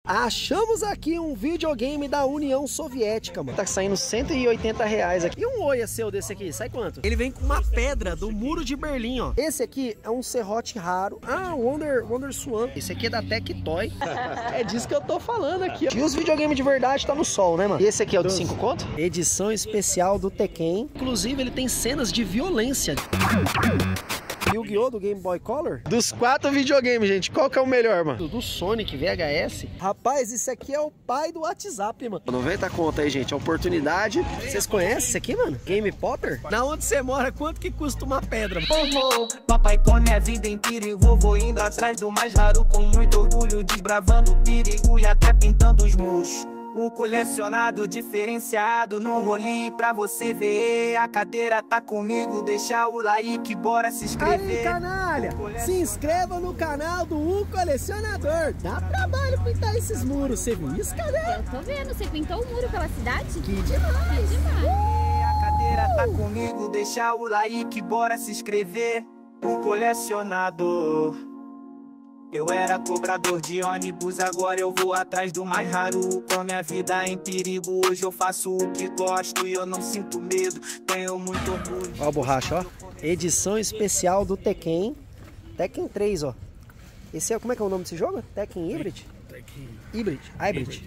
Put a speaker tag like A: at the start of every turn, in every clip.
A: Achamos aqui um videogame da União Soviética, mano. Tá saindo R$180 aqui. E um Oia seu desse aqui, sai quanto? Ele vem com uma pedra do Muro de Berlim, ó. Esse aqui é um serrote raro. Ah, Wonder Swan. Esse aqui é da Tectoy. É disso que eu tô falando aqui, ó. E os videogames de verdade tá no sol, né, mano? E esse aqui é o de 5 conto? Edição especial do Tekken. Inclusive, ele tem cenas de violência. Yu-Gi-Oh! Do Game Boy Color? Dos 4 videogames, gente, qual que é o melhor, mano? Do Sonic VHS? Rapaz, isso aqui é o pai do WhatsApp, mano. 90 conto aí, gente, a oportunidade. Vocês conhecem isso aqui, mano? Game Potter? Na onde você mora, quanto que custa uma pedra?
B: Papai põe minha vida em perigo, vou indo atrás do mais raro com muito orgulho, desbravando o perigo e até pintando os muros. Um colecionado diferenciado no rolinho pra você ver. A cadeira tá comigo, deixa o like, bora se inscrever.
A: Aí, canalha, se inscreva no canal do Colecionador. Dá trabalho pintar esses muros, você viu isso, cara?
C: Eu tô vendo, você pintou o muro pela cidade?
A: Que demais!
C: Que demais!
B: A cadeira tá comigo, deixa o like, bora se inscrever. Um colecionador. Eu era cobrador de ônibus, agora eu vou atrás do mais raro. Com minha vida em perigo, hoje eu faço o que gosto e eu não sinto medo, tenho muito orgulho.
A: Ó a borracha, ó. Edição especial do Tekken. Tekken 3, ó. Esse é, como é que é o nome desse jogo? Tekken Hybrid?
D: Tekken
A: Hybrid.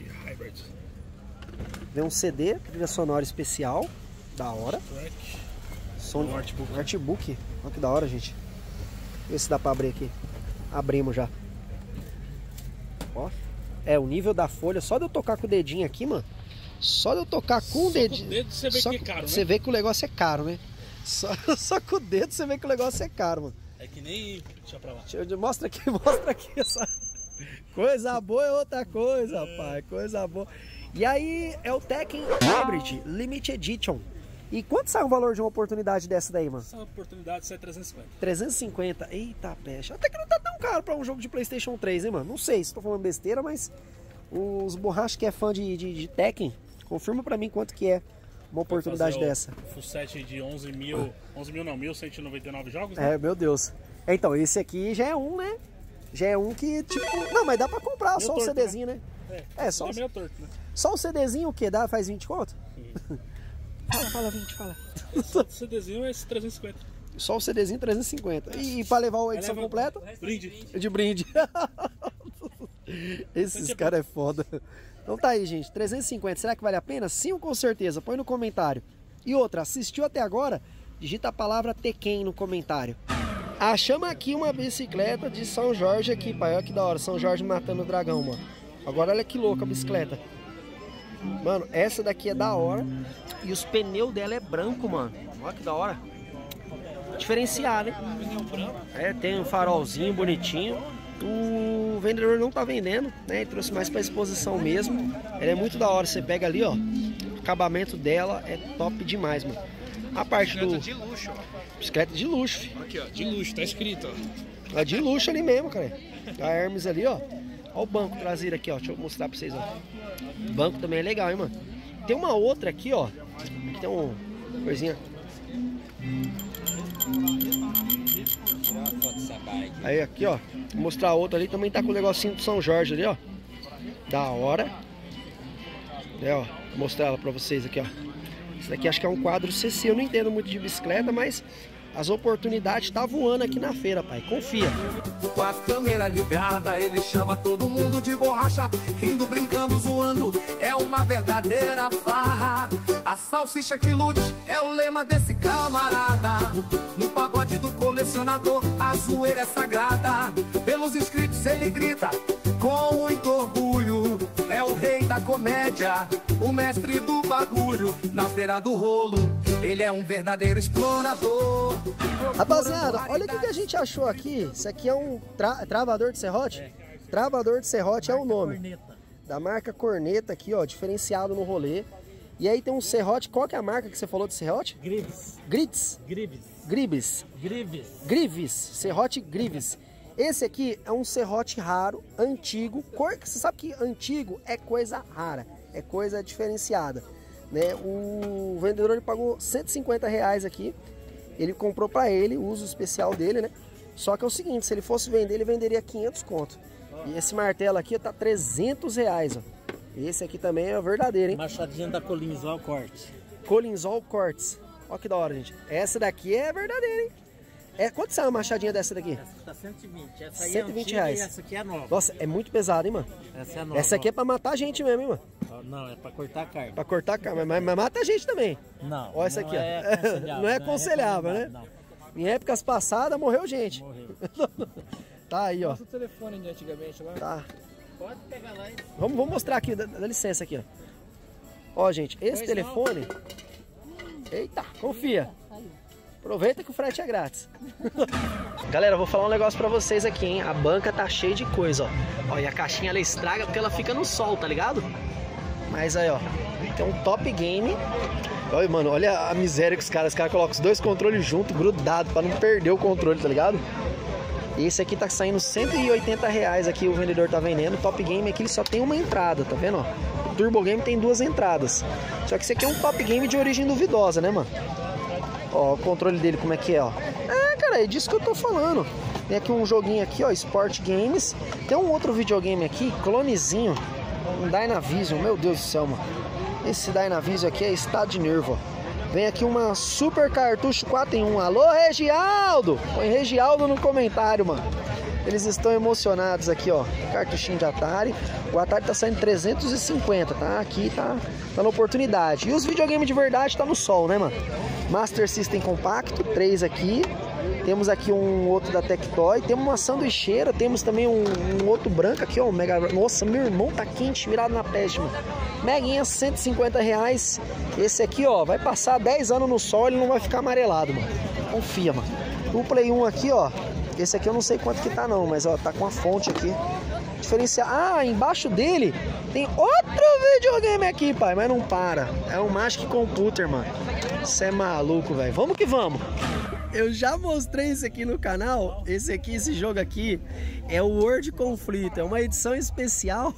A: Vem um CD, trilha sonora especial. Da hora.
D: Um artbook.
A: Artbook. Olha que da hora, gente. Vê se dá pra abrir aqui. Abrimos já. Ó. É, o nível da folha, só de eu tocar com o dedinho aqui, mano. Só de eu tocar com o dedinho.
D: Com o dedo você vê que é caro, né?
A: Você vê que o negócio é caro, né? Só com o dedo você vê que o negócio é caro, mano.
D: É que nem... Deixa pra lá.
A: Mostra aqui essa... Coisa boa é outra coisa, pai. Coisa boa. E aí é o Tekken Hybrid Limited Edition. E quanto sai o valor de uma oportunidade dessa daí, mano?
D: Essa oportunidade sai 350.
A: 350? Eita, pecha. Até que não tá tão caro pra um jogo de PlayStation 3, hein, mano? Não sei se tô falando besteira, mas os borrachos que é fã de Tekken, confirma pra mim quanto que é uma oportunidade dessa.
D: O full set de 1.199 jogos, né?
A: É, meu Deus. Então, esse aqui já é um, né? Já é um que, tipo... Não, mas dá pra comprar,
D: Meio
A: só
D: torto,
A: o CDzinho, né? Só
D: meio torto, né?
A: Só o CDzinho o que? Dá? Faz 20 conto? Fala, 20, fala.
D: Só o CDzinho é esse 350.
A: Só o CDzinho 350. E pra levar a edição completa?
D: Brinde.
A: De brinde. Esses caras é foda. Então tá aí, gente. 350. Será que vale a pena? Sim, com certeza. Põe no comentário. E outra, assistiu até agora? Digita a palavra Tekken no comentário. Achamos aqui uma bicicleta de São Jorge aqui, pai. Olha que da hora. São Jorge matando o dragão, mano. Agora olha que louca a bicicleta. Mano, essa daqui é da hora. E os pneus dela é branco, mano. Olha que da hora. Diferenciado, hein? É, tem um farolzinho bonitinho. O vendedor não tá vendendo, né? Ele trouxe mais pra exposição mesmo. Ela é muito da hora. Você pega ali, ó. O acabamento dela é top demais, mano. A parte do...
E: de luxo, ó.
A: Bicicleta de luxo.
E: Aqui, ó, de luxo, tá escrito, ó.
A: É de luxo ali mesmo, cara. A Hermes ali, ó. Olha o banco traseiro aqui, ó. Deixa eu mostrar pra vocês, ó. O banco também é legal, hein, mano. Tem uma outra aqui, ó. Aqui tem uma coisinha. Aí, aqui, ó. Vou mostrar a outra ali. Também tá com o negocinho do São Jorge ali, ó. Da hora. É, ó. Vou mostrar ela pra vocês aqui, ó. Esse daqui acho que é um quadro CC. Eu não entendo muito de bicicleta, mas as oportunidades tá voando aqui na feira, pai. Confia.
B: Com a câmera ligada, ele chama todo mundo de borracha, rindo, brincando, zoando, é uma verdadeira farra. A salsicha que lute é o lema desse camarada. No pagode do colecionador, a zoeira é sagrada. Pelos inscritos ele grita com muito orgulho. É o rei da comédia, o mestre do bagulho. Na feira do rolo, ele é um verdadeiro explorador.
A: Rapaziada, olha o que a gente achou aqui. Isso aqui é um travador de serrote? Travador de serrote é o nome. Da marca Corneta aqui, ó, diferenciado no rolê. E aí tem um serrote, qual que é a marca que você falou de serrote?
F: Grives.
A: Grits?
F: Grives.
A: Gribes.
F: Grives.
A: Grives, serrote Grives. Esse aqui é um serrote raro, antigo. Você sabe que antigo é coisa rara, é coisa diferenciada, né? O vendedor ele pagou R$150 aqui. Ele comprou pra ele, o uso especial dele, né? Só que é o seguinte, se ele fosse vender, ele venderia 500 conto. E esse martelo aqui tá 300 reais, ó. Esse aqui também é o verdadeiro, hein?
F: Machadinha da Colinzol Cortes.
A: Colinzol Cortes. Ó que da hora, gente. Essa daqui é verdadeira, hein? Quanto sai uma machadinha dessa daqui?
F: Essa tá 120. Essa aí
A: 120
F: é antiga
A: reais.
F: E essa aqui é nova.
A: Nossa, é muito pesado, hein, mano?
F: Essa é nova.
A: Essa aqui é pra matar a gente mesmo, hein, mano?
F: Não, é pra cortar a carne.
A: Pra cortar a carne, mas mata a gente também.
F: Não.
A: Olha essa aqui, ó. Não é aconselhável, né?
F: Não.
A: Em épocas passadas, morreu gente.
F: Morreu.
A: Tá aí, ó.
E: Nossa, o telefone de antigamente lá.
A: Tá.
F: Pode pegar lá e...
A: Vamos mostrar aqui, dá licença aqui, ó. Ó, gente, esse telefone... Eita, confia. Aproveita que o frete é grátis. Galera, eu vou falar um negócio pra vocês aqui, hein. A banca tá cheia de coisa, ó. Ó, e a caixinha ela estraga porque ela fica no sol, tá ligado? Mas aí, ó, tem um top game. Olha, mano, olha a miséria que os caras colocam os dois controles juntos, grudados, pra não perder o controle, tá ligado? Esse aqui tá saindo 180 reais aqui, o vendedor tá vendendo. O Top Game aqui ele só tem uma entrada, tá vendo, ó? O Turbo Game tem 2 entradas. Só que esse aqui é um Top Game de origem duvidosa, né, mano? Ó, o controle dele como é que é, ó. Cara, é disso que eu tô falando. Tem aqui um joguinho aqui, ó, Sport Games. Tem um outro videogame aqui, clonezinho, um Dynavision, meu Deus do céu, mano. Esse Dynavision aqui é estado de nervo, ó. Vem aqui uma super cartucho 4 em 1. Alô, Regialdo! Põe Regialdo no comentário, mano. Eles estão emocionados aqui, ó. Cartuchinho de Atari. O Atari tá saindo 350, tá? Aqui tá na oportunidade. E os videogames de verdade tá no sol, né, mano? Master System compacto, 3 aqui. Temos aqui um outro da Tectoy. Temos uma sanduicheira. Temos também um outro branco aqui, ó. Um Mega... Nossa, meu irmão tá quente, virado na peste, mano. Meguinha, 150 reais. Esse aqui, ó, vai passar 10 anos no sol, ele não vai ficar amarelado, mano. Confia, mano. O Play 1 aqui, ó. Esse aqui eu não sei quanto que tá não, mas ó, tá com a fonte aqui. Diferencial. Ah, embaixo dele tem outro videogame aqui, pai, mas não para. É um Magic Computer, mano. Você é maluco, velho. Vamos que vamos. Eu já mostrei isso aqui no canal. Esse jogo aqui é o World Conflito. É uma edição especial.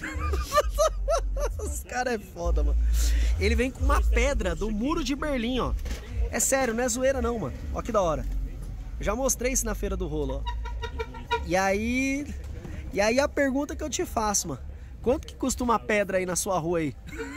A: Os caras é foda, mano. Ele vem com uma pedra do Muro de Berlim, ó. É sério, não é zoeira não, mano. Ó que da hora. Eu já mostrei isso na Feira do Rolo, ó. E aí a pergunta que eu te faço, mano. Quanto que custa uma pedra aí na sua rua aí?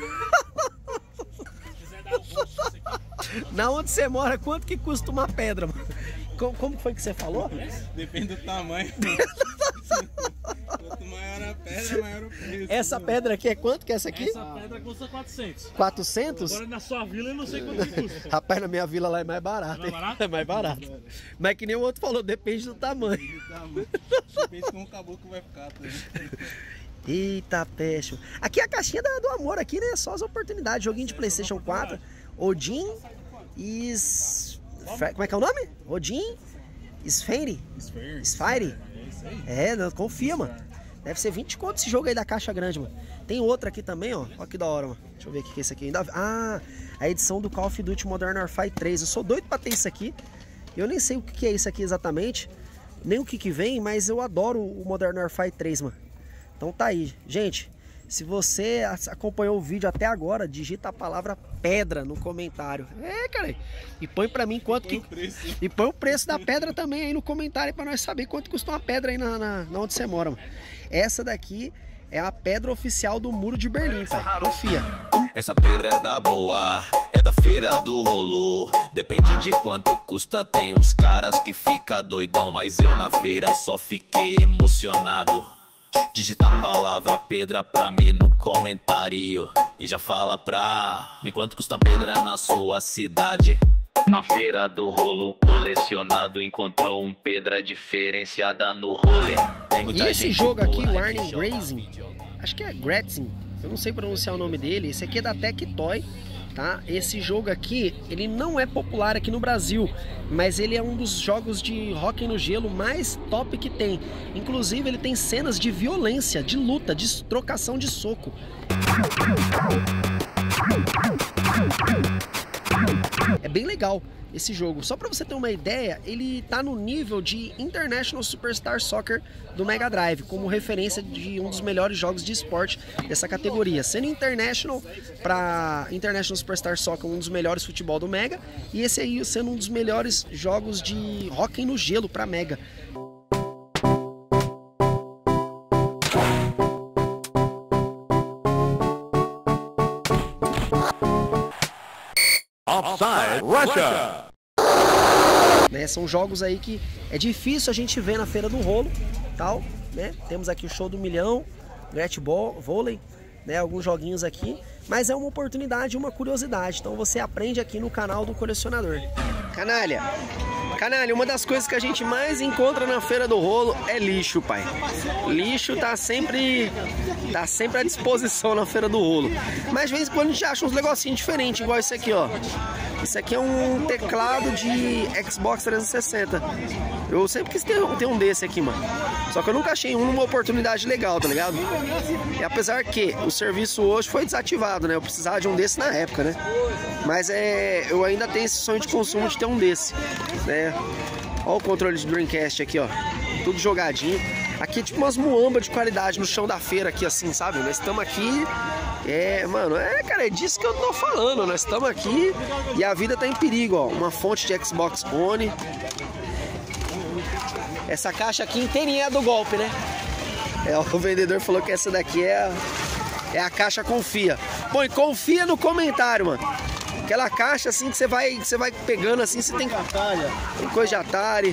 A: Na onde você mora, quanto que custa uma pedra, mano? Como foi que você falou?
E: Depende do tamanho. Quanto maior a pedra, maior o preço.
A: Essa pedra aqui é quanto que é essa aqui?
D: Essa pedra custa 400.
A: 400?
D: Agora na sua vila eu não sei quanto que custa.
A: Rapaz, na minha vila lá é mais barato.
D: Mais barato?
A: É mais barato. Mas que nem o outro falou, depende do tamanho.
E: Depende como o caboclo vai ficar. Tá?
A: Eita, peste. Aqui é a caixinha do amor aqui, né? Só as oportunidades. Joguinho de PlayStation 4. Odin e... Como é que é o nome? Odin? Sphere? Sphere? Não, confia, mano. Deve ser 20 conto esse jogo aí da caixa grande, mano. Tem outra aqui também, ó. Olha que da hora, mano. Deixa eu ver o que é esse aqui. Ah, a edição do Call of Duty Modern Warfare 3. Eu sou doido pra ter isso aqui. Eu nem sei o que é isso aqui exatamente. Nem o que vem, mas eu adoro o Modern Warfare 3, mano. Então tá aí. Gente, se você acompanhou o vídeo até agora, digita a palavra pedra no comentário. Cara. E põe pra mim quanto que... E põe o preço da pedra também aí no comentário pra nós saber quanto custa uma pedra aí na onde você mora, mano. Essa daqui é a pedra oficial do Muro de Berlim, pai. Confia.
G: Essa pedra é da boa, é da Feira do Rolo. Depende de quanto custa, tem uns caras que fica doidão. Mas eu na feira só fiquei emocionado. Digita a palavra pedra pra mim no comentário e já fala pra mim quanto custa pedra na sua cidade. Na Feira do Rolo, colecionado encontrou um pedra diferenciada no rolê.
A: E esse jogo aqui, Warning Grazing, acho que é Grazing, eu não sei pronunciar o nome dele. Esse aqui é da Tectoy, tá? Esse jogo aqui, ele não é popular aqui no Brasil, mas ele é um dos jogos de hóquei no gelo mais top que tem. Inclusive ele tem cenas de violência, de luta, de trocação de soco. É bem legal esse jogo. Só pra você ter uma ideia, ele tá no nível de International Superstar Soccer do Mega Drive, como referência de um dos melhores jogos de esporte dessa categoria. Sendo International para International Superstar Soccer um dos melhores futebol do Mega, e esse aí sendo um dos melhores jogos de hóquei no gelo para Mega.
H: Offside Russia.
A: Né, são jogos aí que é difícil a gente ver na Feira do Rolo, tal, né? Temos aqui o Show do Milhão, Gret Vôlei, né? Alguns joguinhos aqui, mas é uma oportunidade, uma curiosidade. Então você aprende aqui no canal do Colecionador. Canalha, uma das coisas que a gente mais encontra na Feira do Rolo é lixo, pai. Lixo tá sempre à disposição na Feira do Rolo. Mas de vez em quando a gente acha uns negocinhos diferentes, igual esse aqui, ó. Esse aqui é um teclado de Xbox 360. Eu sempre quis ter um desse aqui, mano. Só que eu nunca achei uma oportunidade legal, tá ligado? E apesar que o serviço hoje foi desativado, né? Eu precisava de um desse na época, né? Mas eu ainda tenho esse sonho de consumo de ter um desse, né? Olha o controle de Dreamcast aqui, ó. Tudo jogadinho. Aqui é tipo umas muambas de qualidade no chão da feira aqui, assim, sabe? Nós estamos aqui... mano, cara, é disso que eu tô falando. Nós estamos aqui e a vida tá em perigo, ó. Uma fonte de Xbox One. Essa caixa aqui inteirinha é do golpe, né? O vendedor falou que essa daqui é a caixa Confia. Bom, e confia no comentário, mano. Aquela caixa assim que você vai pegando assim, você tem coisa de Atari.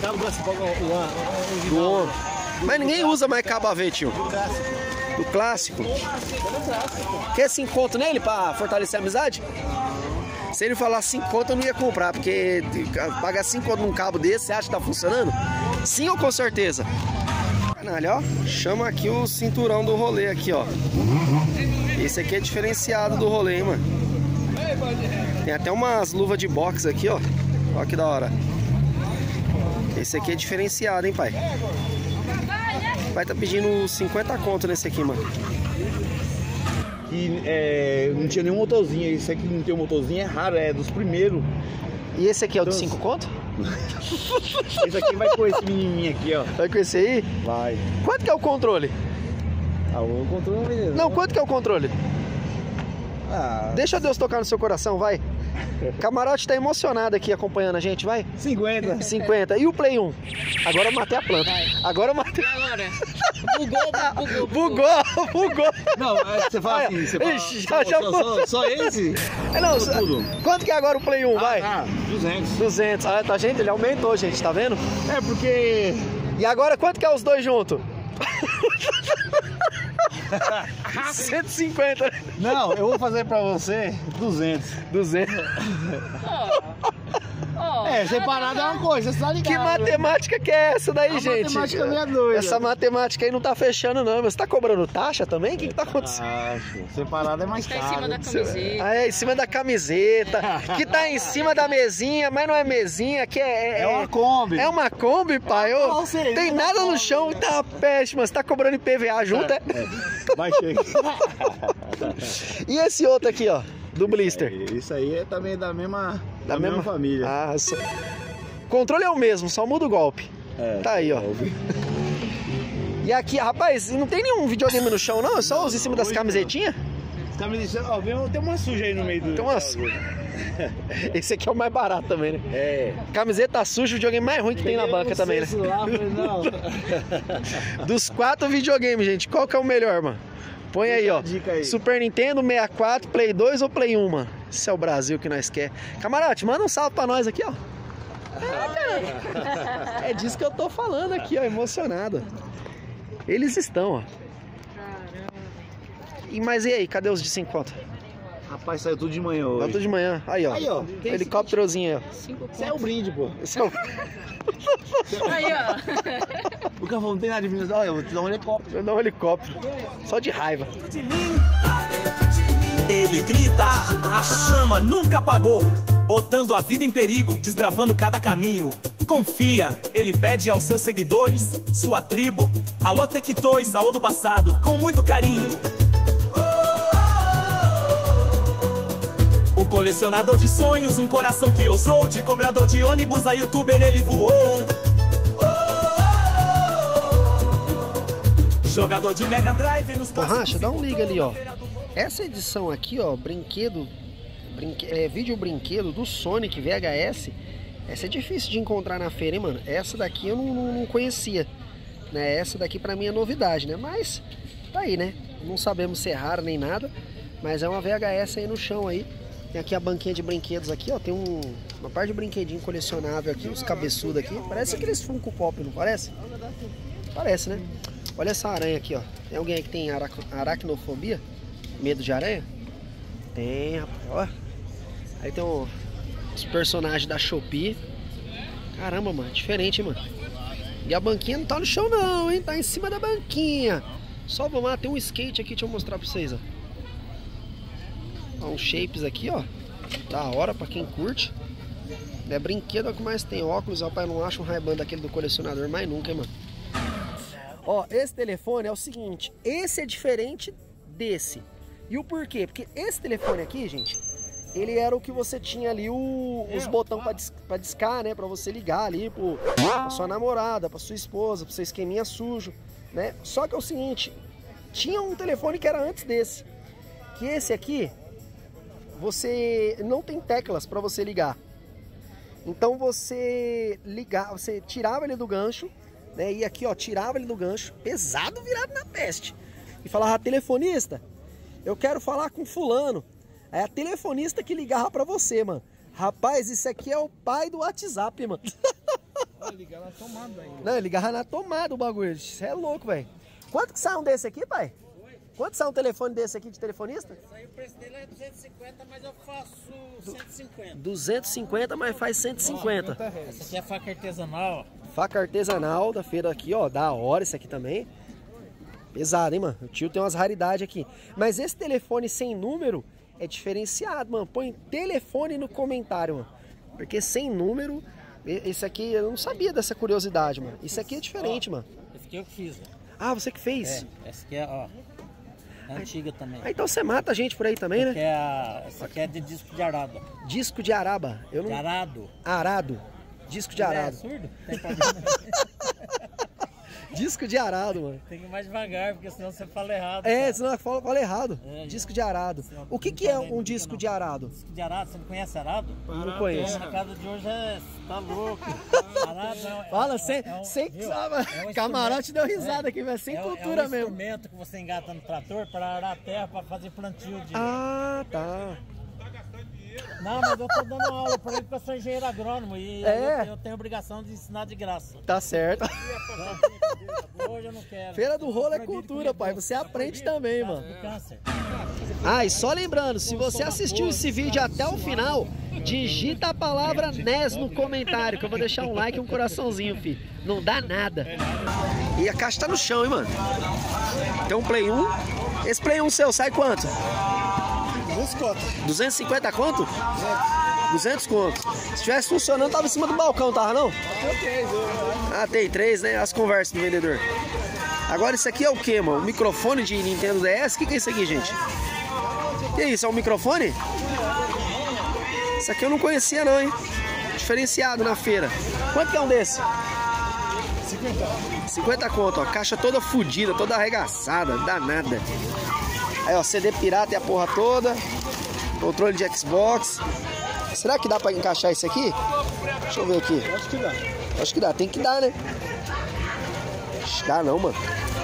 A: Mas ninguém usa mais cabo AV, tio. Do clássico. Quer 5 conto nele pra fortalecer a amizade? Se ele falar 5 conto, eu não ia comprar, porque pagar 5 conto num cabo desse, você acha que tá funcionando? Sim ou com certeza? Canalha, ó, chama aqui o cinturão do rolê aqui, ó. Esse aqui é diferenciado do rolê, hein, mano. Tem até umas luvas de boxe aqui, ó. Olha que da hora. Esse aqui é diferenciado, hein, pai. O pai tá pedindo 50 conto nesse aqui, mano.
E: E não tinha nenhum motorzinho. Esse aqui não tem um motorzinho, é raro, é dos primeiros.
A: E esse aqui é o de 5 conto?
E: Esse aqui vai com esse menininho aqui, ó.
A: Vai com esse aí?
E: Vai.
A: Quanto que é o controle?
E: O controle não é.
A: Não, quanto que é o controle? Deixa Deus tocar no seu coração, vai. Camarote tá emocionado aqui acompanhando a gente, vai. 50. E o Play 1? Agora eu matei a planta. Agora eu matei.
F: Agora.
A: Bugou.
E: Não, você fala assim, você fala.
A: Ixi,
E: Só esse?
A: Não, quanto que é agora o Play 1, vai?
E: 200.
A: Ah, tá, gente, ele aumentou, gente, tá vendo?
E: É porque...
A: E agora quanto que é os dois juntos? 150.
E: Não, eu vou fazer pra você 200. Separado é uma coisa, você tá ligado.
A: Que matemática que é essa daí, gente?
E: Matemática meia doida.
A: Essa matemática aí não tá fechando, não. Você tá cobrando taxa também? O que tá acontecendo?
E: Separado é mais caro.
F: Tá em cima da camiseta.
A: Em cima da camiseta. Que tá em cima da mesinha, mas não é mesinha, que é
E: uma Kombi.
A: É uma Kombi, pai. Tem nada no chão, tá péssima. Você tá cobrando IPVA junto,
E: Vai chegar.
A: E esse outro aqui, ó, do blister?
E: Isso aí é também da mesma família.
A: Controle é o mesmo, só muda o golpe. Tá aí, ó. E aqui, rapaz, não tem nenhum videogame no chão, não? É só os em cima das camisetinhas?
E: Camisetinhas, ó, tem uma suja aí no meio do...
A: Tem uma suja. Esse aqui é o mais barato também, né? Camiseta suja, o videogame mais ruim que tem na banca também, né? Dos 4 videogames, gente, qual que é o melhor, mano? Põe aí, ó. Super Nintendo, 64, Play 2 ou Play 1, mano? Esse é o Brasil que nós quer. Camarote, manda um salve pra nós aqui, ó. Cara. É disso que eu tô falando aqui, ó, emocionado. Eles estão, ó. Mas e aí, cadê os de 5 conto?
E: Rapaz, saiu tudo de manhã hoje.
A: Saiu tudo de manhã. Aí, ó. Helicópterozinho, ó.
E: Isso é o brinde, pô.
A: Esse é o...
F: Aí, ó.
E: O cara falou, não tem nada de brinde. Olha, eu vou te dar um helicóptero.
A: Eu vou dar um helicóptero. Só de raiva.
G: Ele grita, a chama nunca apagou, botando a vida em perigo, desbravando cada caminho. Confia, ele pede aos seus seguidores, sua tribo. Alô Tech2, alô do passado, com muito carinho. O colecionador de sonhos, um coração que ousou, de cobrador de ônibus a youtuber ele voou. Jogador de Mega Drive nos
A: Racha, dá um liga ali, ó. Essa edição aqui, ó, vídeo brinquedo do Sonic VHS. Essa é difícil de encontrar na feira, hein, mano? Essa daqui eu não conhecia, né? Essa daqui pra mim é novidade, né? Mas tá aí, né? Não sabemos se é raro nem nada, mas é uma VHS aí no chão aí. Tem aqui a banquinha de brinquedos aqui, ó. Tem uma parte de brinquedinho colecionável aqui, uns cabeçudos aqui. Parece aqueles Funko Pop, não parece? Parece, né? Olha essa aranha aqui, ó. Tem alguém aí que tem aracnofobia? Medo de aranha? Tem, rapaz, ó. Aí tem os personagens da Shopee. Caramba, mano, diferente, hein, mano. E a banquinha não tá no chão não, hein? Tá em cima da banquinha. Só vamos lá, tem um skate aqui, deixa eu mostrar pra vocês, ó. Ó, uns shapes aqui, ó. Da hora pra quem curte. É brinquedo, é o que mais tem. Óculos, rapaz, não acho um Ray-Ban daquele do colecionador mais nunca, hein, mano. Ó, esse telefone é o seguinte. Esse é diferente desse. E o porquê? Porque esse telefone aqui, gente, ele era o que você tinha ali os botões pra discar, né? Pra você ligar ali pra sua namorada, pra sua esposa, pro seu esqueminha sujo, né? Só que é o seguinte, tinha um telefone que era antes desse. Que esse aqui, você não tem teclas pra você ligar. Então você tirava ele do gancho, né? E aqui, ó, tirava ele do gancho, pesado, virado na peste. E falava, telefonista, eu quero falar com fulano. Aí a telefonista que ligava pra você, mano. Rapaz, isso aqui é o pai do WhatsApp, mano.
E: Ligava na tomada ainda.
A: Não, ligava na tomada o bagulho. Isso é louco, velho. Quanto que sai um desse aqui, pai? Quanto sai um telefone desse aqui de telefonista?
I: Aí o preço dele é 250, mas eu faço 150.
A: 250, mas faz 150.
I: Essa aqui é faca artesanal.
A: Faca artesanal da feira aqui, ó. Da hora esse aqui também. Pesado, hein, mano? O tio tem umas raridades aqui. Mas esse telefone sem número é diferenciado, mano. Põe telefone no comentário, mano. Porque sem número, esse aqui eu não sabia dessa curiosidade, mano. Isso aqui é diferente, mano.
I: Esse aqui eu que fiz, ó.
A: Ah, você que fez?
I: É, essa aqui é, ó. É antiga também.
A: Ah, então você mata a gente por aí também, né?
I: Essa aqui é de disco de arado.
A: Disco de araba. Eu não...
I: De arado.
A: Arado. Disco de arado.
I: É surdo? Tem problema.
A: Disco de arado, mano.
I: Tem que ir mais devagar, porque senão você fala errado.
A: É,
I: cara.
A: senão fala errado.
I: É,
A: disco de arado. O que é um disco de arado?
I: Disco de arado, você não conhece arado?
A: Não conheço.
I: Na casa de hoje tá louco. Arado é,
A: fala, sem camarote deu risada aqui, velho. Sem cultura mesmo.
I: É um instrumento que você engata no trator para arar a terra, para fazer plantio de...
A: Ah, tá.
I: Não, mas eu tô dando aula para ele porque eu sou engenheiro agrônomo e eu tenho a obrigação de ensinar de graça.
A: Tá certo.
I: Hoje eu não quero.
A: Feira do Rolo é cultura, pai. Você aprende também, mano. Ah, e só lembrando, se você assistiu esse vídeo até o final, digita a palavra NES no comentário, que eu vou deixar um like e um coraçãozinho, filho. Não dá nada. E a caixa tá no chão, hein, mano. Tem um Play 1. Esse Play 1 seu sai quanto?
E: 200 conto.
A: 250 quanto? 200 conto. Se tivesse funcionando, tava em cima do balcão, tava não?
E: Tem 3,
A: Ah, tem 3, né? As conversas do vendedor. Agora isso aqui é o que, mano? Um microfone de Nintendo DS? O que é isso aqui, gente? Que isso? É um microfone? Isso aqui eu não conhecia não, hein? Diferenciado na feira. Quanto que é um desse? 50 conto, ó. Caixa toda fodida, toda arregaçada, danada. Aí, ó, CD pirata e a porra toda. Controle de Xbox. Será que dá pra encaixar isso aqui? Deixa eu ver aqui.
E: Acho que dá.
A: Acho que dá, tem que dar, né? Dá não, mano.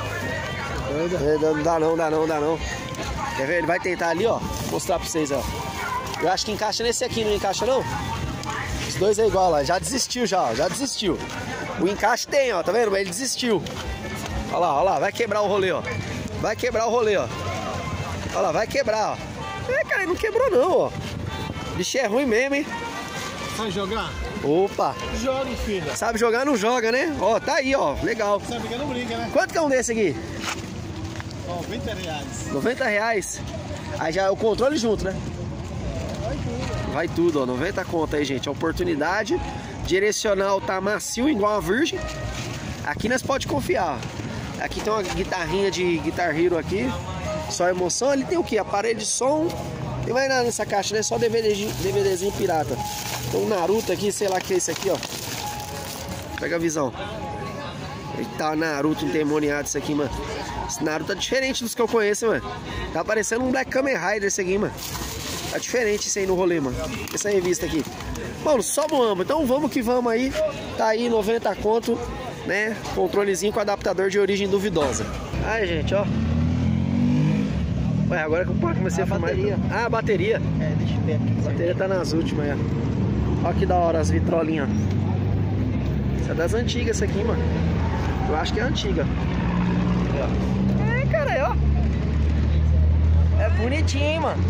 A: Dá não. Quer ver? Ele vai tentar ali, ó. Vou mostrar pra vocês, ó. Eu acho que encaixa nesse aqui, não encaixa não? Os dois é igual lá. Já desistiu, já desistiu. O encaixe tem, ó. Tá vendo? Ele desistiu. Ó lá. Vai quebrar o rolê, ó. Vai quebrar o rolê, ó. Olha lá, vai quebrar, ó. É, cara, ele não quebrou não, ó. O bicho é ruim mesmo, hein?
E: Sabe jogar?
A: Opa!
E: Joga, filha.
A: Sabe jogar, não joga, né? Ó, tá aí, ó. Legal.
E: Sabe que não brinca, né?
A: Quanto que é um desse aqui?
E: Ó, 90 reais.
A: 90 reais. Aí já é o controle junto, né? Vai tudo, ó. 90 conto aí, gente. A oportunidade. Direcional tá macio, igual a Virgin. Aqui nós pode confiar. Aqui tem uma guitarrinha de Guitar Hero aqui. Só emoção. Ali tem o que? Aparelho de som. Não vai nada nessa caixa, né? Só DVDzinho pirata. Tem um Naruto aqui, sei lá o que é esse aqui, ó. Pega a visão. Eita, Naruto endemoniado isso aqui, mano. Esse Naruto tá diferente dos que eu conheço, mano. Tá parecendo um Black Kamen Rider esse aqui, mano. Tá diferente isso aí no rolê, mano. Essa revista aqui. Mano, só voamos. Então vamos que vamos aí. Tá aí, 90 conto, né? Controlezinho com adaptador de origem duvidosa. Aí, gente, ó. Ué, agora que eu comecei a filmar. Ah, a bateria.
E: É, deixa eu ver aqui.
A: A bateria tá nas últimas, é. Olha que da hora as vitrolinhas. Essa é das antigas, essa aqui, mano. Eu acho que é antiga. É, cara, ó. É bonitinho, hein, mano.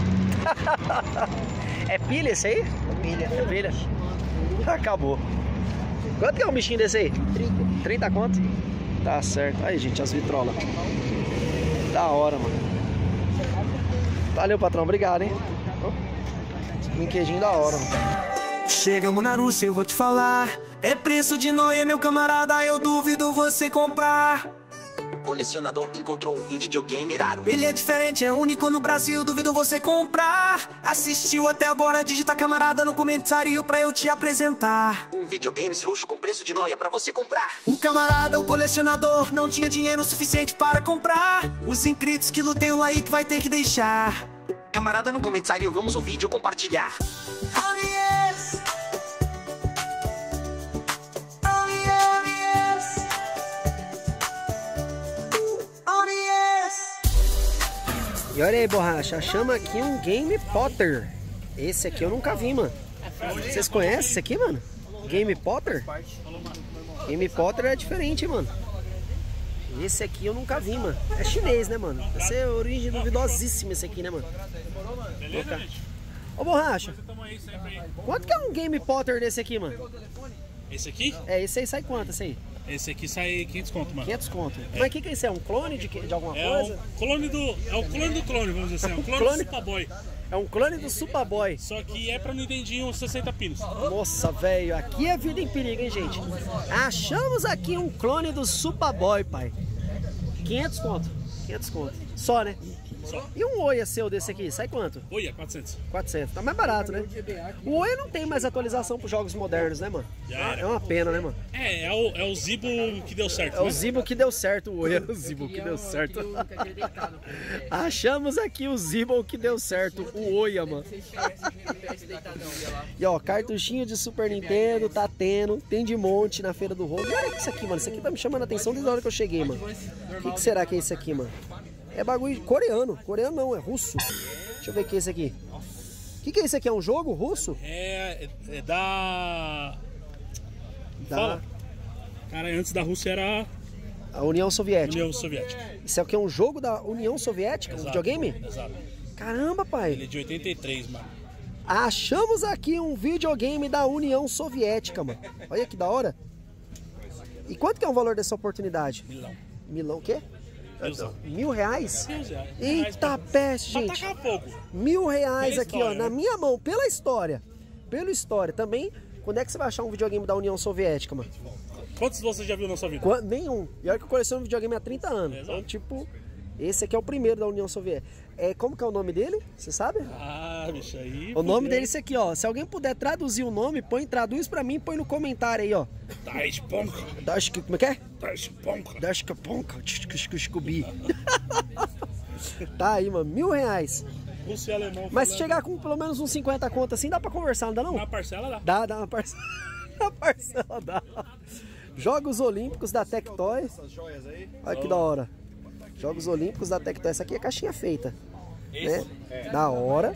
A: É pilha esse aí? É pilha. Acabou. Quanto que é um bichinho desse aí? 30 quanto? Tá certo. Aí, gente, as vitrolas. Da hora, mano. Valeu, patrão. Obrigado, hein? Brinquedinho da hora, mano.
B: Chegamos na Rússia, eu vou te falar. É preço de noia, meu camarada, eu duvido você comprar.
G: Colecionador encontrou um videogame raro.
B: Ele é diferente, é único no Brasil, duvido você comprar. Assistiu até agora, digita camarada no comentário pra eu te apresentar.
G: Um videogame roxo com preço de noia pra você comprar.
B: O camarada, o colecionador, não tinha dinheiro suficiente para comprar. Os inscritos que lutem o like vai ter que deixar.
G: Camarada no comentário, vamos o vídeo compartilhar.
B: Oh yes! Oh yeah, yes! Oh yes!
A: E olha aí, borracha, chama aqui um Game Potter. Esse aqui eu nunca vi, mano. Vocês conhecem esse aqui, mano? Game Potter? Game Potter é diferente, mano. Esse aqui eu nunca vi, mano. É chinês, né, mano? Deve ser origem duvidosíssima esse aqui, né, mano?
D: Beleza, gente?
A: Ô, borracha, quanto que é um Game Potter desse aqui, mano?
D: Esse aqui?
A: É, esse aí sai quanto, esse aí?
D: Esse aqui sai 500 conto, mano.
A: 500 conto. Mas o que é isso? É um clone de alguma coisa?
D: É o clone do clone, vamos dizer assim. É um clone do Superboy.
A: É um clone do Superboy.
D: Só que é pra Nintendinho 60 pinos.
A: Nossa, velho, aqui é vida em perigo, hein, gente? Achamos aqui um clone do Superboy, pai. 500 conto. 500 conto. Só, né?
D: Só.
A: E um Oia seu desse aqui, sai quanto?
D: Oia, 400.
A: 400. Tá mais barato, né? O Oia não tem mais atualização pros jogos modernos, né, mano? É uma pena, né, mano?
D: É o Zibo que deu certo,
A: É o Zibo que deu certo, o Oia. O Zibo que deu certo. Achamos aqui o Zibo que deu certo, o Oia, mano. E ó, cartuchinho de Super Nintendo, tá tendo, tem de monte na Feira do Rolo. E olha isso aqui, mano, isso aqui tá me chamando a atenção desde a hora que eu cheguei, mano. O que será que é isso aqui, mano? É bagulho coreano, coreano não, é russo. Deixa eu ver o que é isso aqui. O que é isso aqui, é um jogo russo?
D: É da... Fala. Cara, antes da Rússia era
A: a União Soviética.
D: União Soviética.
A: Isso aqui é um jogo da União Soviética?
D: Exato,
A: um videogame?
D: Exato.
A: Caramba, pai.
D: Ele é de 83, mano.
A: Achamos aqui um videogame da União Soviética, mano. Olha que da hora. E quanto que é o valor dessa oportunidade?
D: Milão.
A: Milão o quê?
D: R$1.000.
A: R$1.000? Eita peste, gente.
D: Pra tacar fogo.
A: R$1.000 aqui, ó,
D: né?
A: na minha mão, pela história. Pela história. Também, quando é que você vai achar um videogame da União Soviética, mano?
D: Quantos você já viu na sua vida?
A: Nenhum. E olha que eu coleciono videogame há 30 anos.
D: Exato.
A: Então, tipo, esse aqui é o primeiro da União Soviética. Como que é o nome dele? Você sabe?
D: Ah, bicho, aí...
A: O nome dele é esse aqui, ó. Se alguém puder traduzir o nome, traduz pra mim e põe no comentário aí, ó.
D: Dashponka.
A: Como é que é?
D: Dashponka.
A: Dashponka. Scooby. Tá aí, mano. R$1.000.
D: Russo e alemão.
A: Mas se chegar com pelo menos uns 50 conto assim, dá pra conversar, não dá não?
D: Na parcela dá.
A: Dá uma parcela. Na parcela dá. Jogos Olímpicos da Tectoy. Olha que da hora. Jogos Olímpicos da Tectoy. Essa aqui é caixinha feita. Né? Da hora.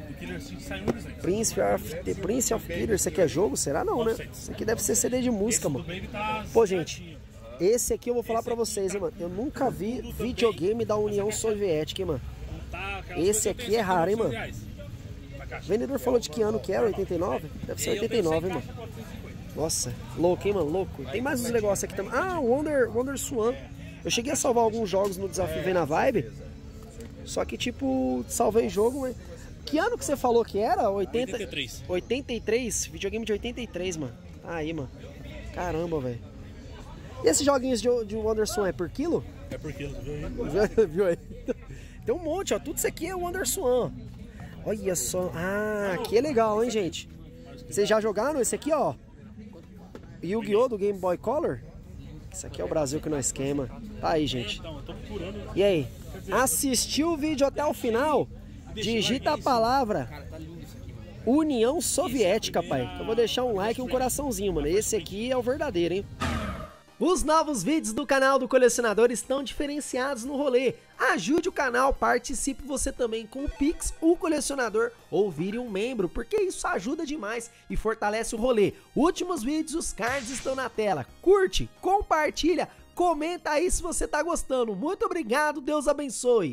A: Prince of Killers. Isso aqui é jogo? Será não, né? Isso aqui deve ser CD de música, mano. Pô, gente, esse aqui eu vou falar pra vocês, hein, mano. Eu nunca vi videogame da União Soviética, hein, mano. Esse aqui é raro, hein, mano. O vendedor falou de que ano que era? 89? Deve ser 89, hein, mano. Nossa, louco, hein, mano? Louco. Tem mais uns negócios aqui também. Ah, Wonder Swan. Eu cheguei a salvar alguns jogos no desafio Vem na Vibe. Só que, tipo, salvei jogo, mas... Que ano que você falou que era?
D: 83.
A: 83? Videogame de 83, mano. Aí, mano. Caramba, velho. E esses joguinhos de Wonder Swan é por quilo?
D: É por quilo,
A: viu aí? Tem um monte, ó. Tudo isso aqui é Wonder Swan. Olha só. Ah, que legal, hein, gente? Vocês já jogaram esse aqui, ó? Yu-Gi-Oh! Do Game Boy Color? Isso aqui é o Brasil que nós queima. Tá aí, gente. E aí? Assistiu o vídeo até o final? Digita a palavra União Soviética, pai. Eu vou deixar um like e um coraçãozinho, mano. Esse aqui é o verdadeiro, hein? Os novos vídeos do canal do Colecionador estão diferenciados no rolê. Ajude o canal, participe você também com o Pix, o colecionador ou vire um membro, porque isso ajuda demais e fortalece o rolê. Últimos vídeos, os cards estão na tela. Curte, compartilha, comenta aí se você tá gostando. Muito obrigado, Deus abençoe.